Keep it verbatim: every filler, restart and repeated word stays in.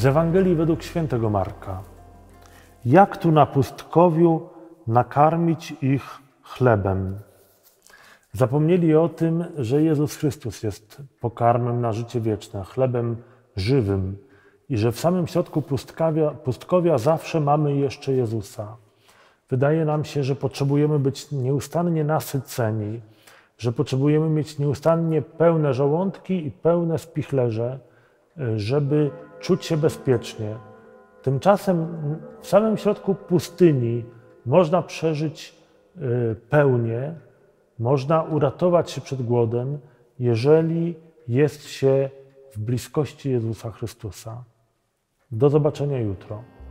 Z Ewangelii według świętego Marka. Jak tu na pustkowiu nakarmić ich chlebem? Zapomnieli o tym, że Jezus Chrystus jest pokarmem na życie wieczne, chlebem żywym i że w samym środku pustkowia, pustkowia zawsze mamy jeszcze Jezusa. Wydaje nam się, że potrzebujemy być nieustannie nasyceni, że potrzebujemy mieć nieustannie pełne żołądki i pełne spichlerze, żeby czuć się bezpiecznie. Tymczasem w samym środku pustyni można przeżyć pełnię, można uratować się przed głodem, jeżeli jest się w bliskości Jezusa Chrystusa. Do zobaczenia jutro.